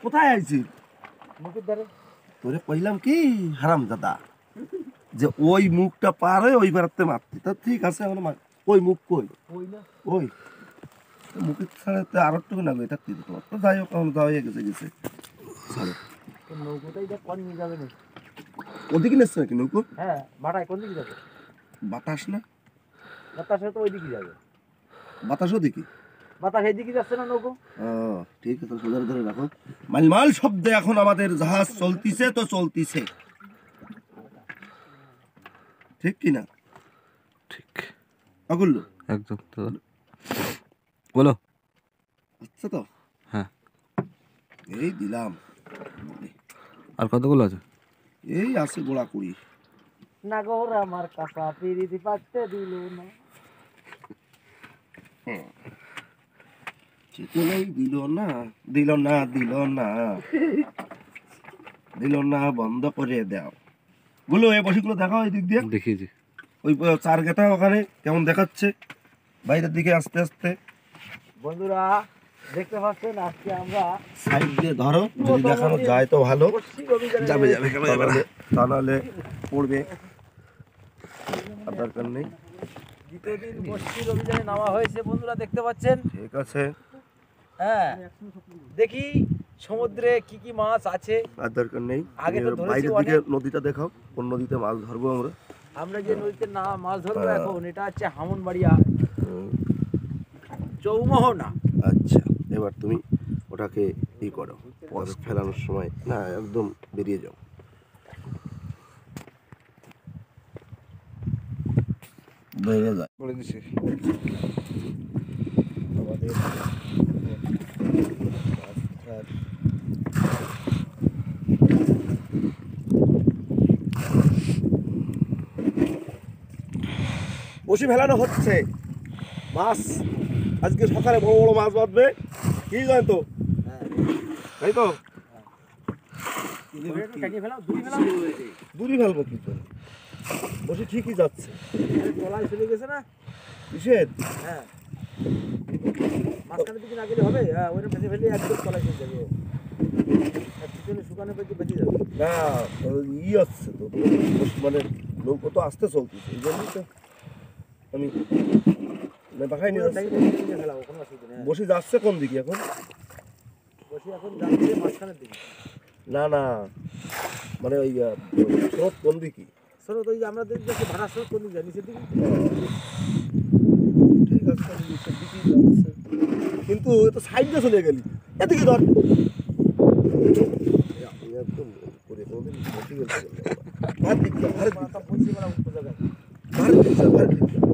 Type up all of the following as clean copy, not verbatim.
কোথায় আইছিস? মুখের ধারে। তোরে কইলাম কি হারামজাদা, যে ওই মুখটা পার হয়ে ওই পারাতে মারতি। তা ঠিক আছে, আমার ওই মুখ কই? ওই না ওই মুখের ছাড়া আর একটু না এটা কি তোমার তো যাই হোক, এখন যাওয়াই গেছে ছাড়ো। নৌকোটাই দেখ কোন নিয়ে যাবে না। ওদিকে নেচ্ছে নাকি নৌকো? হ্যাঁ ভাড়ায় কোন দিকে যাবে? বাতাস না, বাতাসে তো ওই দিকে যাবে। বাতাস ওদিকে, বাতাস এই দিকে যাচ্ছে না নৌকো। ঠিক আছে, সোজা ধরে রাখো। মালমাল শব্দে এখন আমাদের জাহাজ চলতিছে তো চলতিছে, ঠিক কি না? ঠিক আগুল্লু একদম তো বলো। আচ্ছা তো হ্যাঁ এই দিলাম, আর কতগুলো আছে? এই আছে গোড়া কুড়ি। নাগর আমার কাঁচা পিরিতি পাকতে দিল না। চিতলেই দিল না, দিল না, দিল না, দিল না, বন্ধ করে দাও। গুলো এই বসিগুলো দেখাও এই দিক দিয়ে। দেখিয়েছি ওই চার গেটা ওখানে কেমন দেখাচ্ছে বাইরের দিকে আস্তে আস্তে। বন্ধুরা দেখতে পাচ্ছেন আজকে আমরা সাইড দিয়ে ধরো, যদি দেখানো যায় তো ভালো। পশ্চিম অভিযানে যাবে যাবে কেন যাবে না, তা নাহলে পড়বে, আর দরকার নেই। দ্বিতীয় দিন পশ্চিম অভিযানে নামা হয়েছে বন্ধুরা, দেখতে পাচ্ছেন। ঠিক আছে, হ্যাঁ দেখি সমুদ্রে কি কি মাছ আছে। আর দরকার নেই। আগে তো ধরেছি বাইরের দিকে অনেক। নদীটা দেখাও, কোন নদীতে মাছ ধরবো আমরা। আমরা যে নদীতে না মাছ ধরবো এখন, এটা হচ্ছে হামনবাড়িয়া চৌমোহনা। আচ্ছা, এবার তুমি ওটাকে ই করো, পথ ফেলানোর সময় না একদম বেরিয়ে যাও। বেরিয়ে যায় বলে দিছি। আমাদের বসি ফেলানো হচ্ছে। মাছ আজকে সকালে বড় বড় মাছ বাঁধবে, কি জানো তো? তাই তো দূরই ফেলবো কি করে, বসে ঠিকই যাচ্ছে। তলায় চলে গেছে না কিসের? হ্যাঁ মাঝখানের দিকে না গেলে হবে। হ্যাঁ ওইটা ফেলে ফেলে একদম তলায় চলে যাবে। পিছনে শুকানো পেতে বেঁচে যাবে না, ই আসছে তো, মানে নৌকো তো আসতে চলতেছে, এই জন্যই তো আমি বাসায় নিয়ে যাচ্ছি। ফেলাবো, কোনো অসুবিধা নেই। বসে যাচ্ছে কোন দিকে এখন? বসে এখন যাচ্ছে মাঝখানের দিকে। না না, মানে ওই স্রোত কোন দিকে? স্রোত ওই যে আমরা দেখছি ভাড়া স্রোত কোন দিকে যায়, নিচের দিকে। ঠিক আছে, তাহলে নিচের দিকেই যাচ্ছে, কিন্তু এ তো সাইড দিয়ে চলে গেলি, এদিকে ধর। একদম করে কোনদিন বসে গেছে, ভার দিক যা, ভার দিক যা, বলছি বলা উত্তর জায়গায় ভার দিক যা, ভার দিক যা।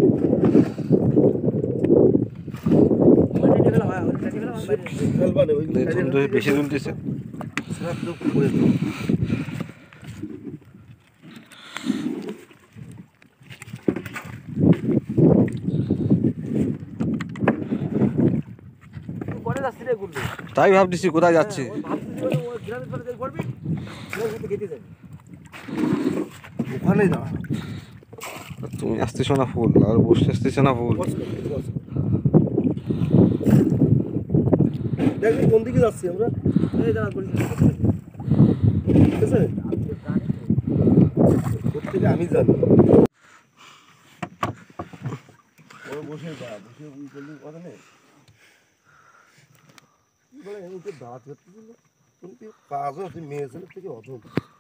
ফেলা হয়, ওইটা ফেলা হয় বাইরে। ফেলবা না, ওই বেশি দুলতেছে। স্ন্যাপ তো করে দাও। করে যাচ্ছি রে গুল্লু। তাই ভাবতেছি কোথায় যাচ্ছে। ওই ভাবতেছি বলে ওই গ্রামের পরে যাই করবি, লোক হতে খেতে যাবি। ওখানেই দাঁড়া, তুমি আসতেছো না ফুল, আর বসতে আসতেছে না ফুল। বস কর, বস কর। দেখবি কোন দিকে যাচ্ছি আমরা, এই দাঁড়া বলি ঠিক আছে? প্রত্যেকে আমি জানি। ও বসে যা, বসে উই করলি কথা নেই। কি বলে, উঠে দাঁত কাটতে দিল, কিন্তু কাজও তুই মেয়ে ছেলের থেকে অধম।